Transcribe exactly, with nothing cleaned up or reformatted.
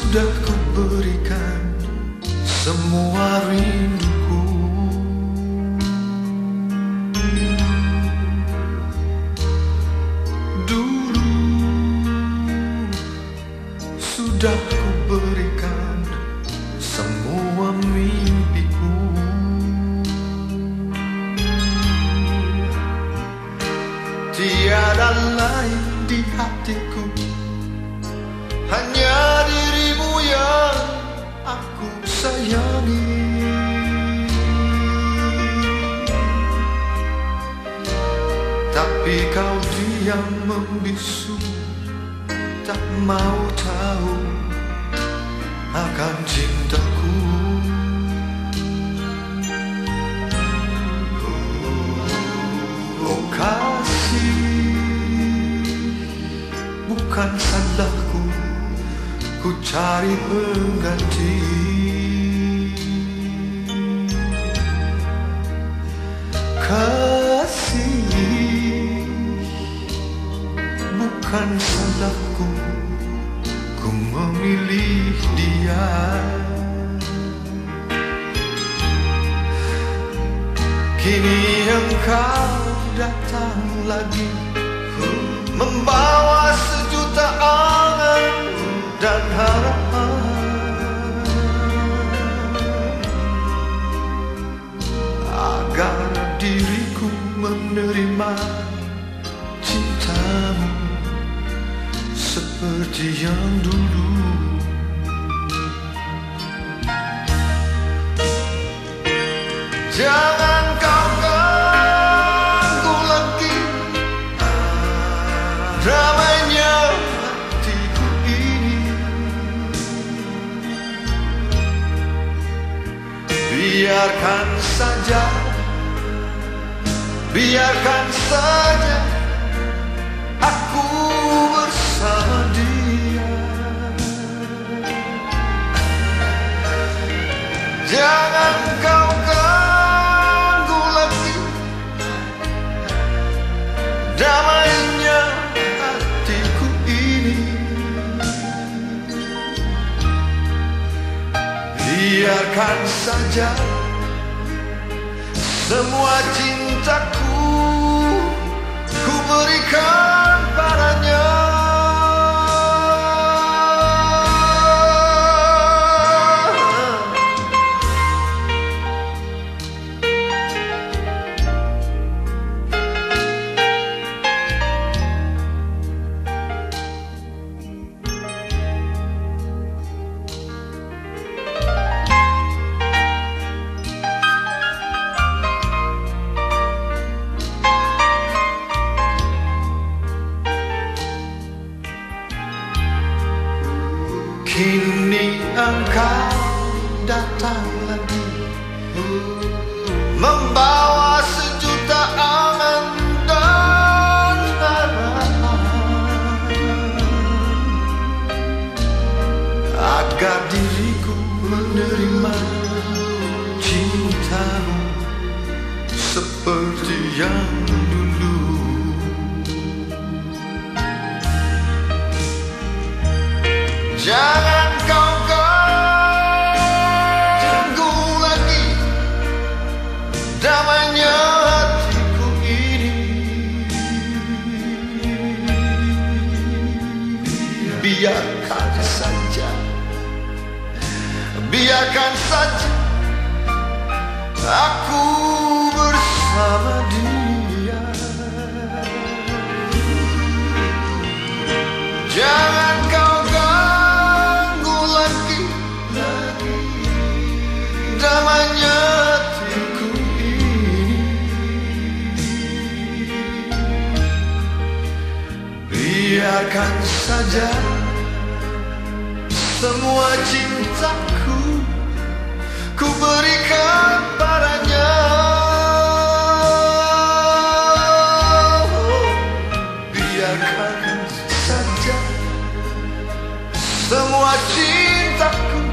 Sudah kuberikan semua rinduku. Dulu sudah kuberikan semua mimpiku. Tiada lain di hatiku, hanya dirimu yang aku sayangi. Tapi kau diam membisu, tak mau tahu akan cintaku. Oh kasih, bukan salahku, ku cari pengganti. Kasih, bukan salahku, ku memilih dia. Kini engkau datang lagi, membawa sejuta angan dan harapan, agar diriku menerima cintamu seperti yang dulu. Jangan kau ganggu lagi damainya hatiku ini. Biarkan saja, biarkan saja aku bersama dia. Jangan kau ganggu lagi damainya hatiku ini. Biarkan saja semua cintaku ku berikan padanya. Kini engkau datang lagi, membawa sejuta angan dan harapan, agar diriku menerima cintamu seperti yang dulu. Jangan kau ganggu lagi damainya hatiku ini. Biarkan saja, biarkan saja aku bersama dia. Jangan kau damainya hatiku ini. Biarkan saja semua cintaku ku berikan padanya. Biarkan saja semua cintaku